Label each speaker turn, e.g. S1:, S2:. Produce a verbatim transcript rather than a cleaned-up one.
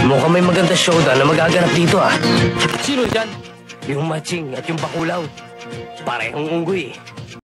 S1: Mukhang may maganda showdown na magaganap dito ah. Sino dyan? Yung matching at yung bakulaw. Parehong unggoy eh.